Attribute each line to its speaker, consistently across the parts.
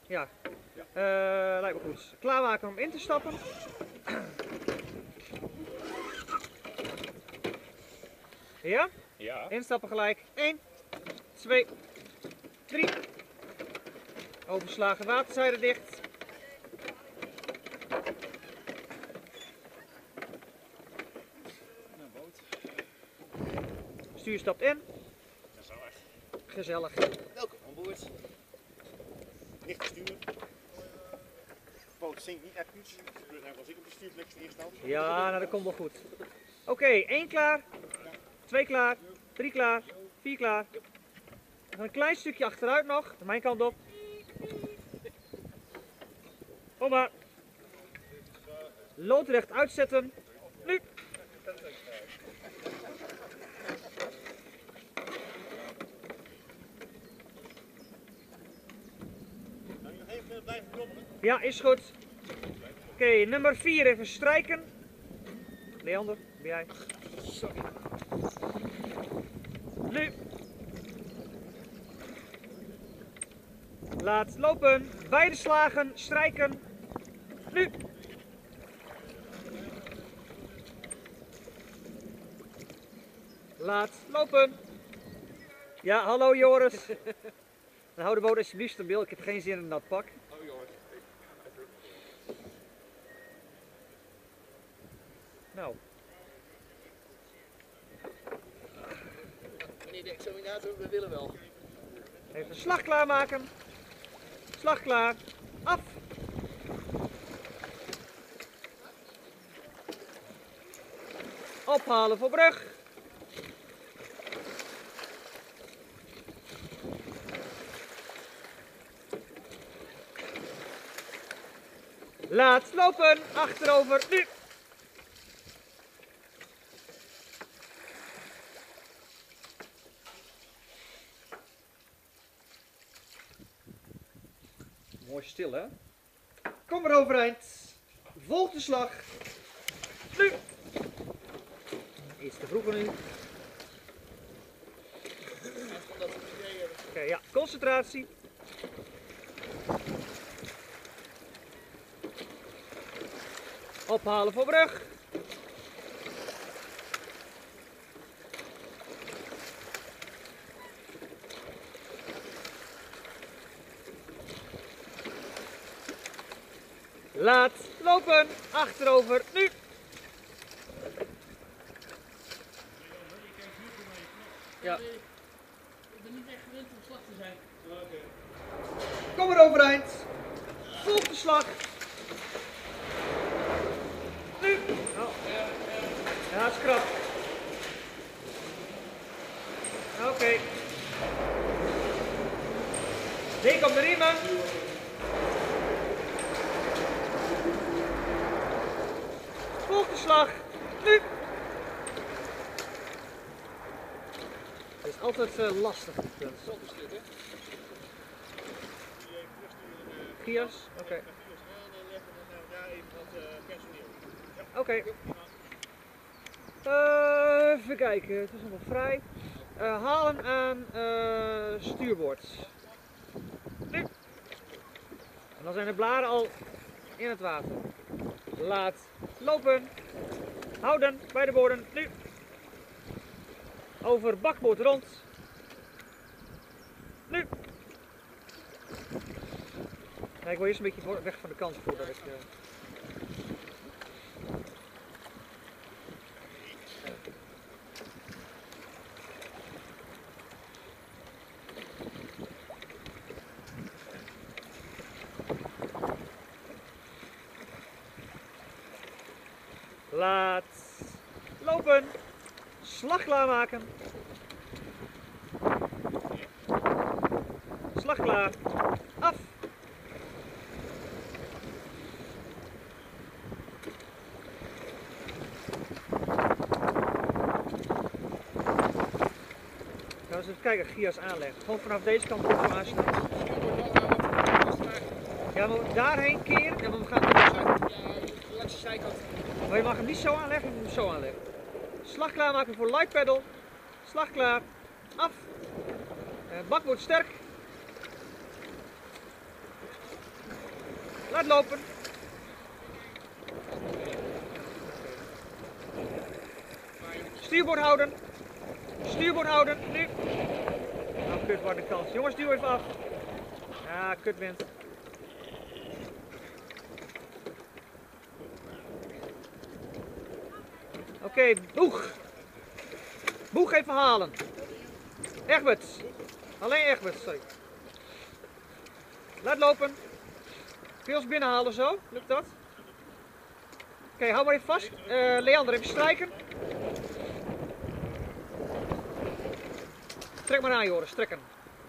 Speaker 1: Ja. Lijkt me goed. Klaarmaken om in te stappen. Ja?
Speaker 2: Ja.
Speaker 1: Instappen gelijk. 1, 2, 3. Overslagen waterzijde dicht. Stuur stapt in.
Speaker 2: Gezellig.
Speaker 1: Gezellig.
Speaker 2: Welkom aan boord. Licht sturen. Boot zinkt niet echt goed. Als ik op de stuurplek neerstaan.
Speaker 1: Ja, nou dat komt wel goed. Oké, 1 klaar. 2 klaar. 3 klaar. 4 klaar. Nog een klein stukje achteruit nog. De mijn kant op. Kom maar. Loodrecht uitzetten. Nu.
Speaker 2: Even blijven kloppen.
Speaker 1: Ja, is goed. Oké, nummer 4 even strijken. Leander, ben jij?
Speaker 2: Sorry.
Speaker 1: Nu. Laat lopen. Beide slagen. Strijken. Nu. Laat lopen. Ja, hallo Joris. Dan hou de boot alsjeblieft stabiel. Ik heb geen zin in een nat pak.
Speaker 2: Oh jongens.
Speaker 1: Nou.
Speaker 2: Meneer de examinator, we willen wel.
Speaker 1: Even de slag klaarmaken. Slag klaar. Af. Ophalen voor brug. Laat lopen. Achterover. Nu. Mooi stil, hè? Kom maar overeind. Volg de slag. Nu. Iets te vroeg nu. Oké, ja. Concentratie. Ophalen voor brug. Laat lopen. Achterover. Nu. Ja.
Speaker 3: Ik ben niet echt gewend om slag te zijn.
Speaker 1: Kom maar overeind. Volg de slag. Nu. Oh. Ja, het is krap. Oké. Dik op de riemen. Volg de slag. Nu. Het is altijd lastig. Gias? Oké. Oké. Even kijken, het is nog wel vrij. Halen aan stuurboord. Nu. En dan zijn de bladen al in het water. Laat lopen. Houden bij de borden. Nu. Over bakboord rond. Nu. Ja, ik wil eerst een beetje weg van de kant voordat ik... Laat lopen. Slag klaarmaken. Slag klaar. Af. Gaan we eens even kijken, Gias aanleggen. Gewoon vanaf deze kant op zo aansluiten. Ja, maar daarheen keren en we gaan
Speaker 3: Langs de zijkant.
Speaker 1: maar je mag hem niet zo aanleggen, je moet hem zo aanleggen. Slag klaarmaken voor light pedal. Slag klaar. Af. Bakboord sterk. Laat lopen. Stuurboord houden. Stuurboord houden. Nu. Nou, kut, wat een kans. Jongens, duw even af. Ja, kut wind. Oké, boeg. Boeg even halen. Egberts. Alleen Egberts, sorry. Laat lopen. Kun je ons binnenhalen zo? Lukt dat? Oké, hou maar even vast. Leander, even strijken. Trek maar aan, Joris. Trekken.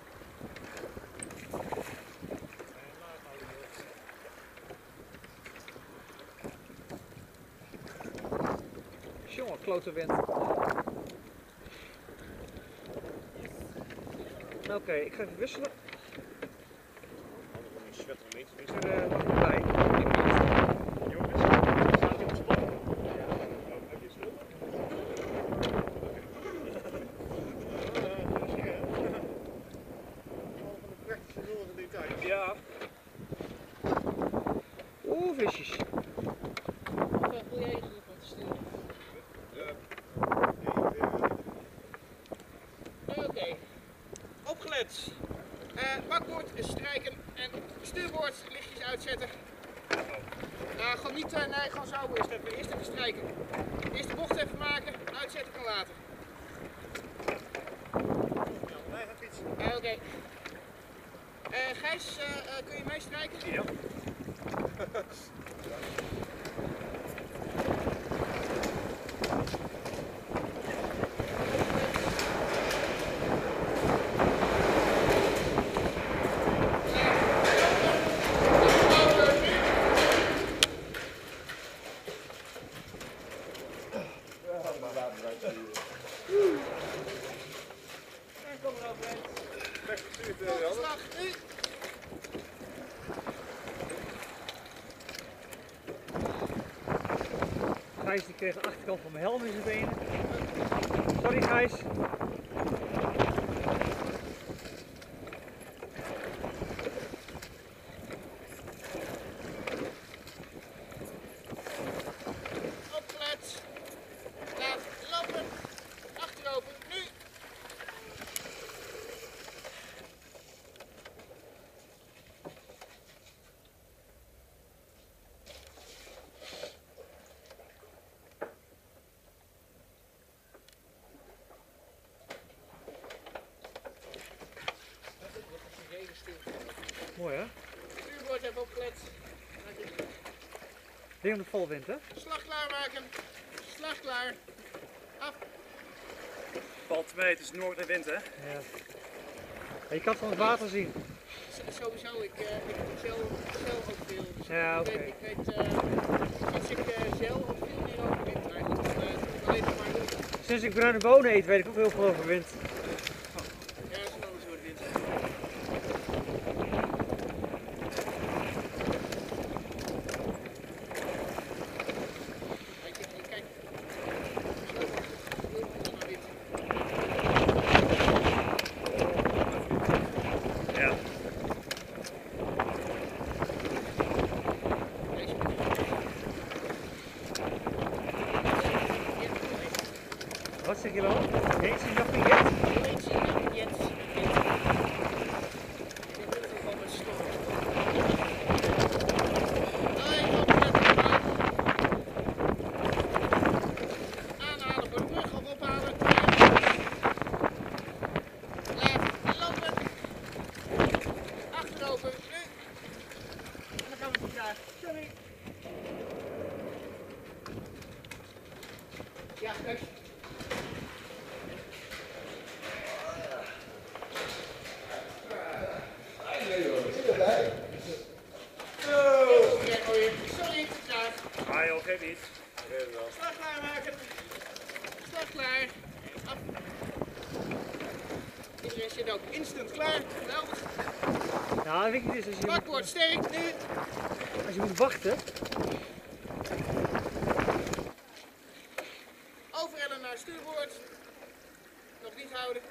Speaker 1: Jongen, klote wind. Oké, ik ga even wisselen. Ik ga er nog niet bij.
Speaker 2: Jongens, staat hij op spot?
Speaker 1: Ja.
Speaker 2: Heb je schuld? Praktische nul details. Ja.
Speaker 1: Oeh, visjes.
Speaker 3: Wat wil jij eigenlijk wat sturen? Oké. Opgelet. Bakboord strijken en stuurboord lichtjes uitzetten. Gewoon niet, nee, gewoon zo eerst even strijken. Eerst de bocht even maken, uitzetten kan later.
Speaker 2: Nee, gaat fietsen.
Speaker 3: Oké. Gijs, kun je meestrijken?
Speaker 2: Ja.
Speaker 3: Kom er overheen.
Speaker 2: Slag
Speaker 3: Nu.
Speaker 1: Gijs die kreeg de achterkant van mijn helm in zijn benen. Sorry Gijs.
Speaker 3: Opgelet. Laat lopen. Achteropen. Nu.
Speaker 1: Mooi hè?
Speaker 3: Stuurboord even opgelet.
Speaker 1: Ding om de volwind hè?
Speaker 3: Slag klaarmaken. Slag klaar. Af.
Speaker 2: Pal 2, het is noordenwind hè?
Speaker 1: Ja. Je kan het van het water zien.
Speaker 3: Sowieso, ik zeil ook veel. Dus
Speaker 1: Ja, oké.
Speaker 3: ik weet als ik zeil ook veel meer over wind eigenlijk. Alleen nog maar doen.
Speaker 1: Sinds ik bruine bonen eet weet ik ook heel veel over wind.
Speaker 3: Ja, dat is een ander soort wind. Kijk.
Speaker 2: Ja.
Speaker 1: Wat zeg je dan? Nee, zie je nog niet echt?
Speaker 3: Aanhalen voor de brug of ophalen. Laat lopen. Achterover. Nu. En dan gaan we het vragen. Sorry. Ja, kijk. Sorry, klaar.
Speaker 2: Ah joh, geef niet.
Speaker 3: Slag klaarmaken. Slag klaar. Af. Iedereen zit ook instant klaar. Geweldig.
Speaker 1: Ja, weet je, het is als
Speaker 3: Bakboord sterk nu.
Speaker 1: als je moet wachten.
Speaker 3: Overhellen naar stuurboord. Nog niet houden.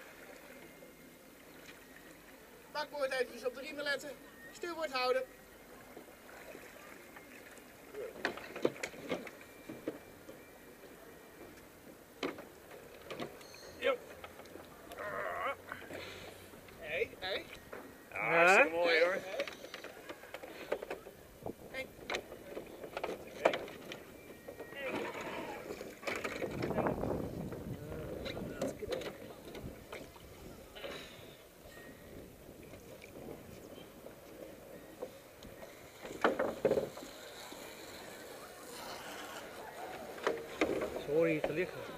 Speaker 3: Bakboord eventjes op de riemen letten. Stuurboord houden.
Speaker 1: hier te liggen.